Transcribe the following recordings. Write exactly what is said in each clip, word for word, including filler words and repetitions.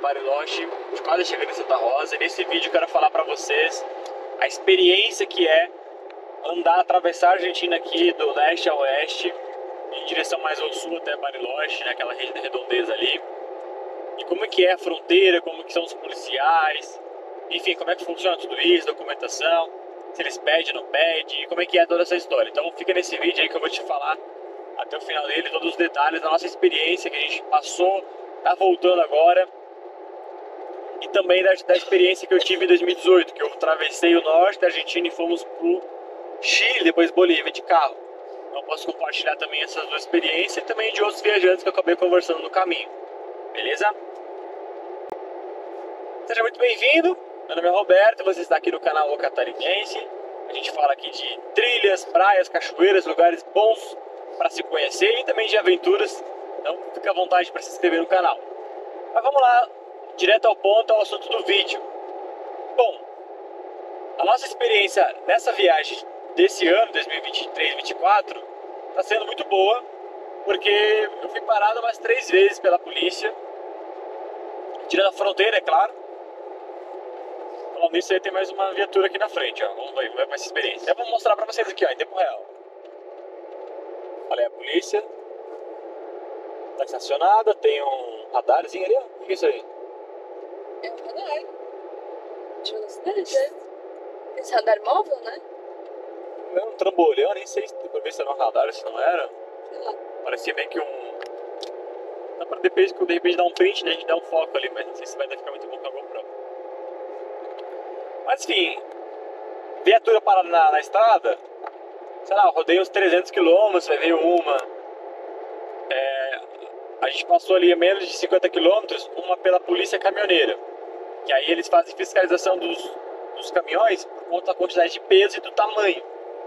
Bariloche, quase chegando em Santa Rosa. E nesse vídeo eu quero falar para vocês a experiência que é andar, atravessar a Argentina aqui do leste a oeste, em direção mais ao sul até Bariloche, naquela né, redondeza ali. E como é que é a fronteira, como que são os policiais, enfim, como é que funciona tudo isso, documentação, se eles pedem ou não pedem, como é que é toda essa história. Então fica nesse vídeo aí que eu vou te falar até o final dele, todos os detalhes da nossa experiência que a gente passou, tá voltando agora. E também da, da experiência que eu tive em dois mil e dezoito, que eu atravessei o norte da Argentina e fomos pro Chile, depois Bolívia de carro. Então posso compartilhar também essas duas experiências e também de outros viajantes que eu acabei conversando no caminho. Beleza? Seja muito bem-vindo, meu nome é Roberto, você está aqui no canal O Catarinense. A gente fala aqui de trilhas, praias, cachoeiras, lugares bons para se conhecer e também de aventuras. Então fica à vontade para se inscrever no canal. Mas vamos lá, direto ao ponto, ao assunto do vídeo. Bom, a nossa experiência nessa viagem desse ano, dois mil e vinte e três, dois mil e vinte e quatro, está sendo muito boa, porque eu fui parado umas três vezes pela polícia, tirando a fronteira, é claro. Falando nisso, aí tem mais uma viatura aqui na frente, ó. Vamos ver, vamos ver essa experiência. Eu vou mostrar pra vocês aqui, ó, em tempo real. Olha aí a polícia. Tá estacionada, tem um radarzinho ali, ó. O que é isso aí? É um radar. De velocidade, né? Esse radar móvel, né? É um trambolhão, nem sei se depois ver se era um radar, se não era. Sei lá. Parecia meio que um... Dá pra depois, de repente dar um print, né? A gente dá um foco ali, mas não sei se vai ficar muito bom com a GoPro. Mas enfim, viatura parada na, na estrada, sei lá, eu rodei uns trezentos quilômetros, vai ver uma. É, a gente passou ali a menos de cinquenta quilômetros, uma pela polícia caminhoneira. Que aí eles fazem fiscalização dos, dos caminhões por conta da quantidade de peso e do tamanho.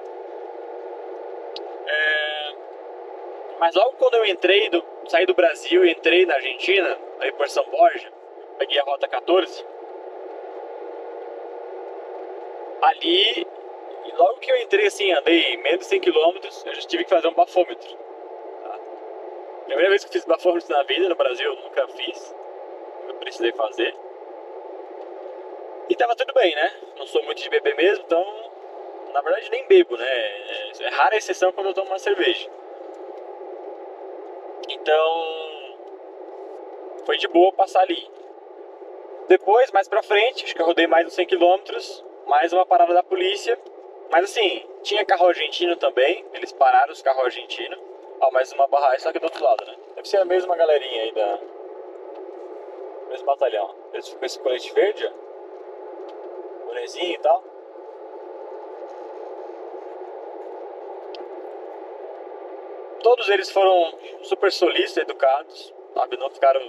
É, mas logo quando eu entrei, do, saí do Brasil e entrei na Argentina, aí por São Borja, peguei a rota quatorze. Ali, logo que eu entrei assim, andei menos de cem quilômetros, eu já tive que fazer um bafômetro. Tá? Primeira vez que eu fiz bafômetro na vida, no Brasil, eu nunca fiz. Eu precisei fazer. E tava tudo bem, né? Não sou muito de beber mesmo, então, na verdade nem bebo, né? É rara a exceção quando eu tomo uma cerveja. Então, foi de boa passar ali. Depois, mais pra frente, acho que eu rodei mais uns cem quilômetros, mais uma parada da polícia. Mas assim, tinha carro argentino também, eles pararam os carros argentinos. Ó, mais uma barragem, só que do outro lado, né? Deve ser a mesma galerinha aí da... mesmo batalhão. Eles ficam com esse colete verde, ó. Bonezinho e tal. Todos eles foram super solícitos, educados, sabe? Não ficaram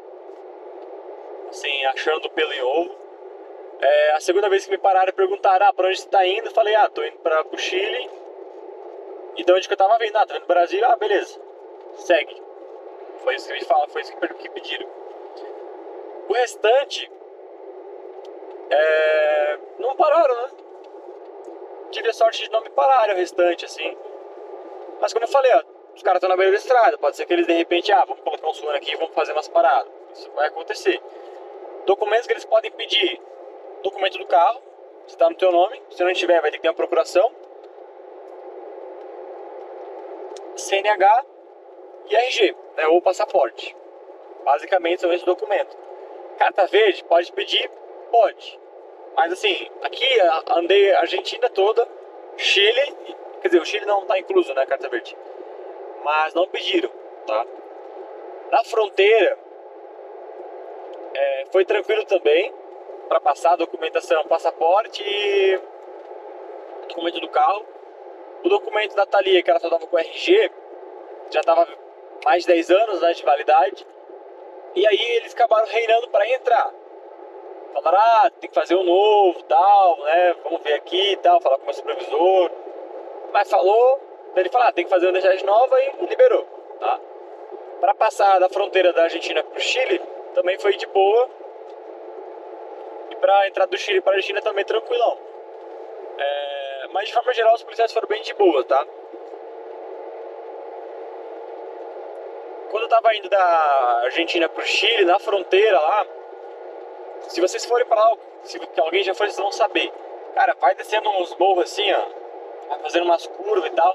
assim, achando pelo em ovo. É, a segunda vez que me pararam e perguntaram, ah, pra onde você tá indo? Eu falei, ah, tô indo pra, pro Chile. E de onde que eu tava vindo? Ah, tô vindo pro Brasil. Ah, beleza. Segue. Foi isso que me falaram, foi isso que pediram. O restante... É, não pararam, né? Tive a sorte de não me pararem o restante, assim. Mas como eu falei, ó, os caras estão na beira da estrada. Pode ser que eles de repente, ah, vamos colocar um som aqui e vamos fazer umas paradas. Isso vai acontecer. Documentos que eles podem pedir: documento do carro, se está no teu nome. Se não tiver, vai ter que ter uma procuração. C N H e R G, né, ou passaporte. Basicamente são esses documentos. Carta verde, pode pedir? Pode. Mas assim, aqui andei a Argentina toda, Chile, quer dizer, o Chile não está incluso, né, carta verde. Mas não pediram, tá? Na fronteira, é, foi tranquilo também, para passar a documentação, passaporte e documento do carro. O documento da Thalia, que ela só estava com R G, já estava mais de dez anos, né, de validade. E aí eles acabaram reinando para entrar. Falaram, ah, tem que fazer um novo, tal, né, vamos ver aqui e tal, falar com o meu supervisor. Mas falou, ele falou, ah, tem que fazer uma identidade nova e liberou, tá? Para passar da fronteira da Argentina para o Chile, também foi de boa. E para entrar do Chile para a Argentina também tranquilão. É, mas de forma geral os policiais foram bem de boa, tá? Quando eu tava indo da Argentina pro Chile, na fronteira lá, Se vocês forem pra lá, se alguém já foi, vocês vão saber. Cara, vai descendo uns morros assim, ó. Vai fazendo umas curvas e tal.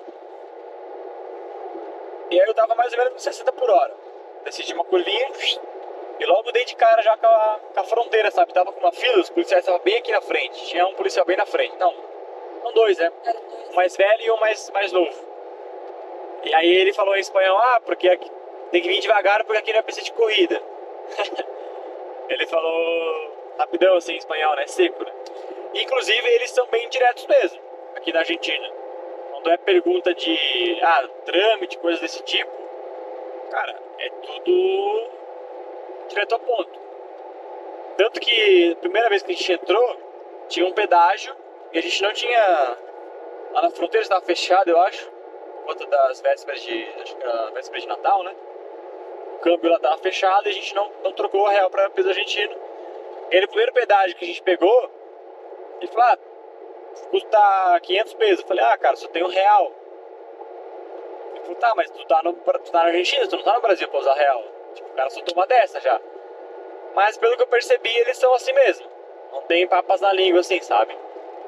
E aí eu tava mais ou menos com sessenta por hora. Desci de uma curvinha e logo dei de cara já com a, com a fronteira, sabe? Tava com uma fila, os policiais estavam bem aqui na frente. Tinha um policial bem na frente. Não, não dois, né? Um mais velho e um mais, mais novo. E aí ele falou em espanhol, ah, porque aqui, tem que vir devagar porque aqui não é pista de corrida. Ele falou rapidão assim em espanhol, né? Seco, né? Inclusive eles são bem diretos mesmo, aqui na Argentina. Quando é pergunta de ah, trâmite, coisas desse tipo, cara, é tudo direto ao ponto. Tanto que a primeira vez que a gente entrou, tinha um pedágio e a gente não tinha. Lá na fronteira estava fechado, eu acho, por conta das vésperas de. Acho que era véspera de Natal, né? O câmbio lá estava fechado e a gente não, não trocou a real para peso argentino. E no primeiro pedágio que a gente pegou, ele falou, ah, custa quinhentos pesos. Eu falei, ah, cara, só tem um real. Ele falou, tá, mas tu tá, no, tu tá na Argentina, tu não tá no Brasil pra usar real. Tipo, o cara só toma dessa já. Mas pelo que eu percebi, eles são assim mesmo. Não tem papas na língua assim, sabe?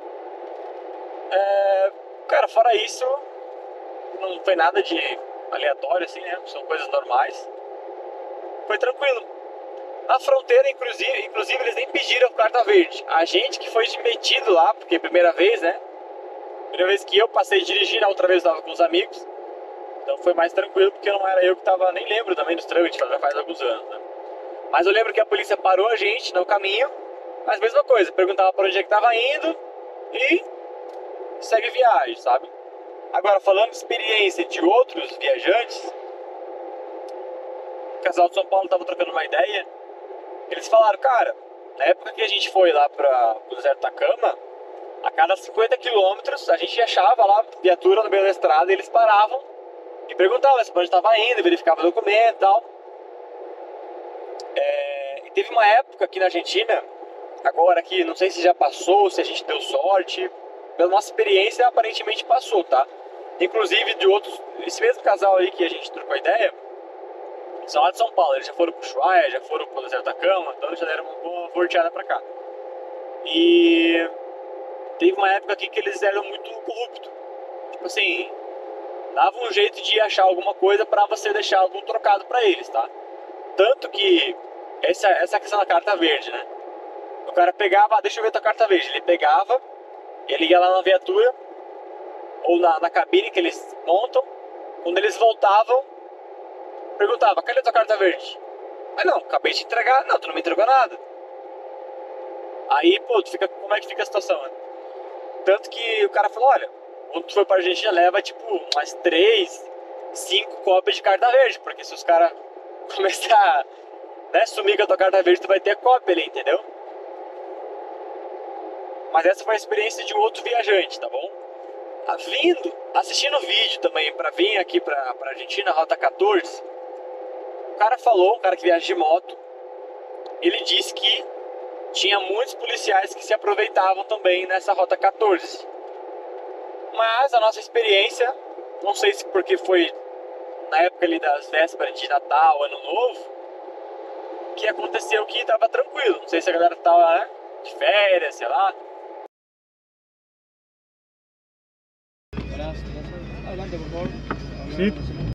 É, cara, fora isso, não foi nada de aleatório assim, né? São coisas normais. Foi tranquilo. Na fronteira, inclusive, inclusive eles nem pediram carta verde. A gente que foi metido lá, porque primeira vez, né? Primeira vez que eu passei dirigindo, a outra vez eu tava com os amigos. Então foi mais tranquilo, porque não era eu que tava, nem lembro também dos trâmites, já faz alguns anos, né? Mas eu lembro que a polícia parou a gente no caminho, mas mesma coisa, perguntava para onde é que tava indo e segue viagem, sabe? Agora, falando de experiência de outros viajantes, o casal de São Paulo tava trocando uma ideia. Eles falaram, cara, na época que a gente foi lá para o deserto do Atacama, a cada cinquenta quilômetros a gente achava lá viatura no meio da estrada e eles paravam e perguntavam se onde estava indo, verificavam o documento e tal. É, e teve uma época aqui na Argentina, agora aqui, não sei se já passou, se a gente deu sorte, pela nossa experiência aparentemente passou, tá? Inclusive de outros, esse mesmo casal aí que a gente trocou ideia, são lá de São Paulo, eles já foram pro Ushuaia, já foram pro deserto da Atacama, então já deram uma boa volteada pra cá. E teve uma época aqui que eles eram muito corruptos. Tipo assim, dava um jeito de achar alguma coisa pra você deixar algum trocado pra eles, tá? Tanto que essa, essa questão da carta verde, né? O cara pegava, ah, deixa eu ver tua carta verde. Ele pegava, ele ia lá na viatura ou na, na cabine que eles montam. Quando eles voltavam, perguntava, cadê tua carta verde? Mas não, acabei de entregar. Não, tu não me entregou nada. Aí, pô, tu fica, como é que fica a situação, né? Tanto que o cara falou, olha, quando tu for pra Argentina, leva tipo umas três, cinco cópias de carta verde. Porque se os caras começar, né, sumir com a tua carta verde, tu vai ter a cópia ali, entendeu? Mas essa foi a experiência de um outro viajante, tá bom? Vindo, assistindo o vídeo também pra vir aqui pra, pra Argentina, Rota quatorze, o cara falou, um cara que viaja de moto, ele disse que tinha muitos policiais que se aproveitavam também nessa Rota quatorze. Mas a nossa experiência, não sei se porque foi na época ali das vésperas de Natal, Ano Novo, que aconteceu que tava tranquilo. Não sei se a galera tava, né, de férias, sei lá. Adelante, por favor. Sí.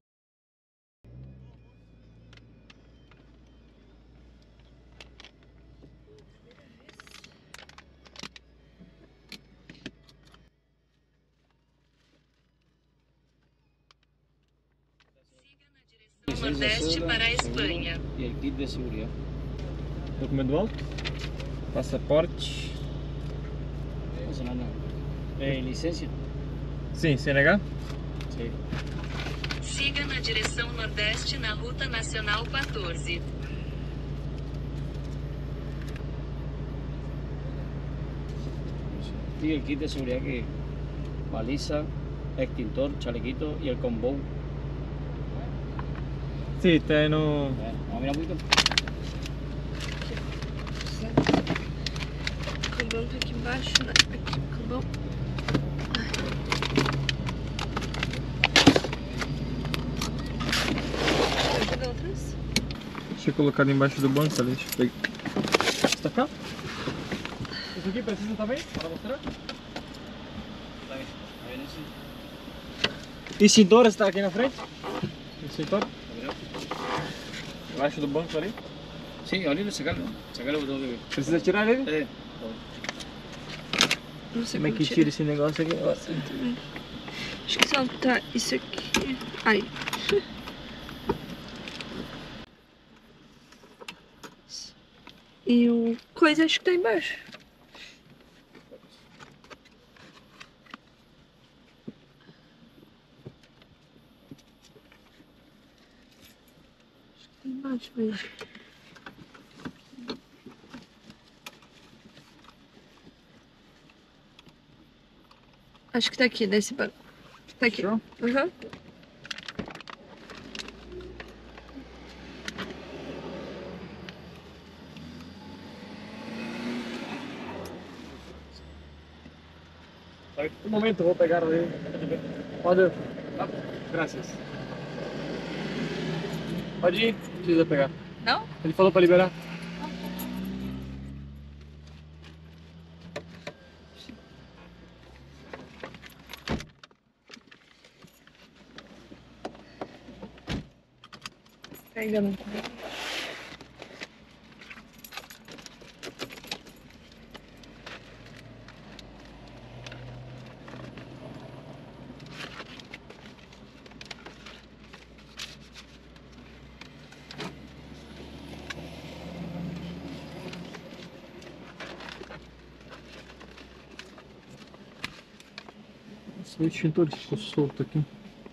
Nordeste para a Espanha. E el kit de seguridad. Documento do alto, passaporte. Eso no, no. Eh, licencia. Sim, C N H? Sí. Siga na direção nordeste na Ruta Nacional quatorze. Y el kit de seguridad que baliza, extintor, chalequito y el combo. Sim, tá no... Bueno, vamos a mirar un poquito. O cambão tá aqui embaixo, né? Aqui, o cambão. Pode dar outras? Deixa eu colocar ali embaixo do banco, tá? Deixa eu pegar. Tá cá? Isso aqui precisa também? Para mostrar? Está bien. Está bien ese. Extintor está aqui na frente? Extintor? ¿Lo Embaixo do banco ali. Sí, ahorita sacarlo. Sacarlo que tengo que ver. Precisa tirar ele? Eh, Não sei Como é que tira esse negócio aqui agora? também. Acho que só tá isso aqui. Aí. E o coisa acho que tá embaixo. Acho que tá embaixo mesmo. Acho que tá aqui, nesse banco. Tá aqui. Aham. Uhum. Um momento, vou pegar ali. Pode. Ah, graças. Pode ir, não precisa pegar. Não? Ele falou pra liberar. Ainda não. O extintor ficou solto aqui.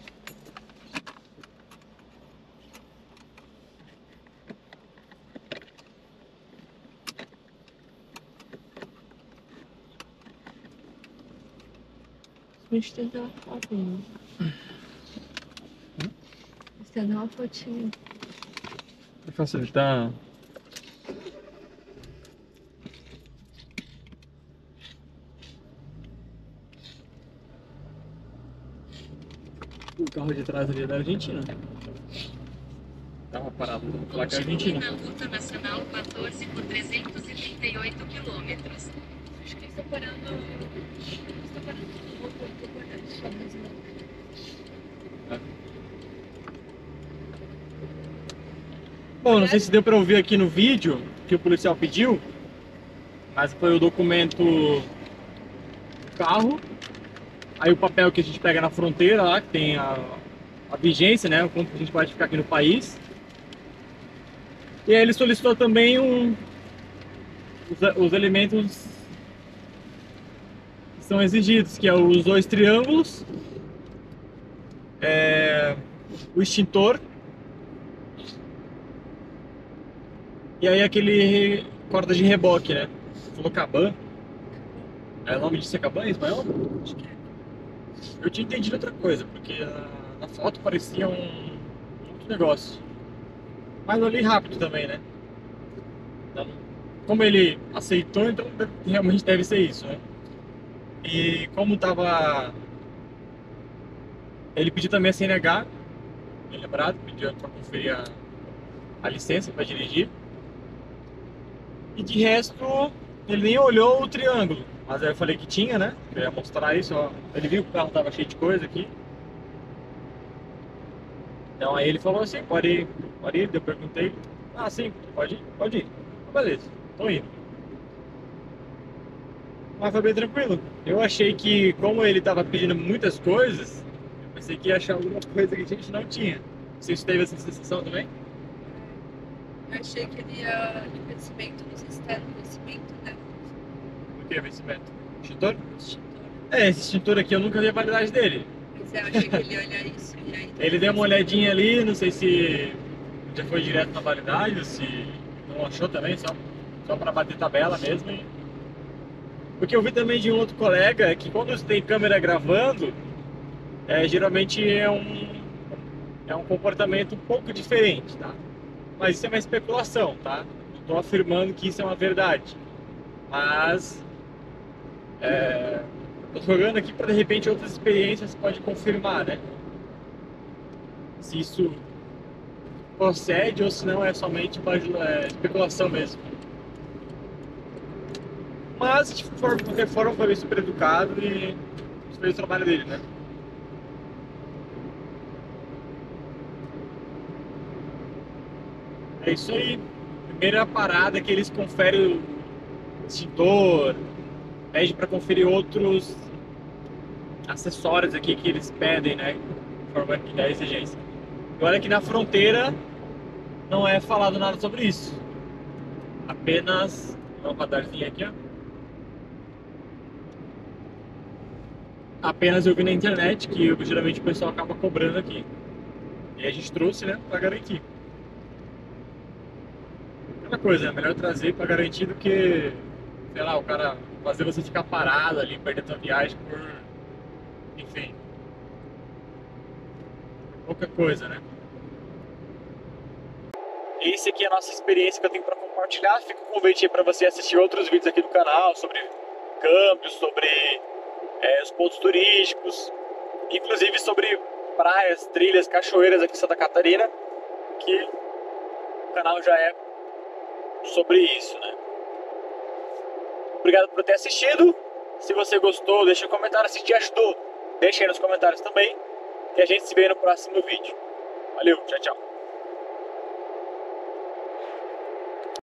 Deixa eu tentar uma fotinha. Deixa eu dar uma fotinha. Pra facilitar. O carro de trás ali é da Argentina. Tava parado na placa argentina. Na Luta Nacional quatorze por trezentos e trinta e oito quilômetros. Acho que eles estão parando. Eles estão parando um pouco importante. Bom, não sei se deu pra ouvir aqui no vídeo que o policial pediu, mas foi o documento do carro, aí o papel que a gente pega na fronteira lá, que tem a, a vigência, né, o quanto a gente pode ficar aqui no país. E aí ele solicitou também um, os, os elementos que são exigidos, que é os dois triângulos, é, o extintor, e aí aquele corda de reboque, né? Falou Caban. É, o nome disso é Caban em espanhol? Acho que é. Eu tinha entendido outra coisa, porque na, na foto parecia um outro negócio. Mas eu li rápido também, né? Então, como ele aceitou, então realmente deve ser isso, né? E como tava... Ele pediu também a C N H, bem lembrado, pediu para conferir a, a licença para dirigir. E de resto, ele nem olhou o triângulo. Mas aí eu falei que tinha, né? Eu ia mostrar isso, ó. Ele viu que o carro tava cheio de coisa aqui. Então aí ele falou assim, pode ir, pode ir. Eu perguntei, ah sim, pode ir, pode ir. Beleza, tô indo. Mas foi bem tranquilo. Eu achei que, como ele tava pedindo muitas coisas, eu pensei que ia achar alguma coisa que a gente não tinha. Vocês teve essa sensação também? Eu achei que ele ia de vencimento, não sei se tá no vencimento, né? O que é vencimento? Extintor? Extintor. É, esse extintor aqui eu nunca vi a validade dele. Mas eu achei que ele ia olhar isso e aí. Ele deu uma olhadinha ali, não sei se já foi direto na validade ou se não achou também, só, só pra bater tabela mesmo. E... Porque eu vi também de um outro colega que quando você tem câmera gravando, é, geralmente é um, é um comportamento um pouco diferente, tá? Mas isso é uma especulação, tá? Não estou afirmando que isso é uma verdade. Mas é, estou jogando aqui para de repente outras experiências pode confirmar, né? Se isso procede ou se não é somente uma é, especulação mesmo. Mas, de qualquer forma, foi super educado e fez o trabalho dele, né? É isso aí. Primeira parada é que eles conferem o extintor, pede para conferir outros acessórios aqui que eles pedem, né? De forma que dá exigência. E olha que na fronteira não é falado nada sobre isso. Apenas uma radarzinha aqui, ó. Apenas eu vi na internet que geralmente o pessoal acaba cobrando aqui. E a gente trouxe, né, para garantir. Aquela coisa, é melhor trazer para garantir do que, sei lá, o cara fazer você ficar parado ali, perder tua viagem por, enfim, pouca coisa, né? Esse aqui é a nossa experiência que eu tenho para compartilhar. Fica o convite aí para você assistir outros vídeos aqui do canal sobre câmbios, sobre é, os pontos turísticos, inclusive sobre praias, trilhas, cachoeiras aqui em Santa Catarina, que o canal já é sobre isso, né? Obrigado por ter assistido. Se você gostou, deixa um comentário. Se te ajudou, deixa aí nos comentários também. E a gente se vê no próximo vídeo. Valeu, tchau, tchau.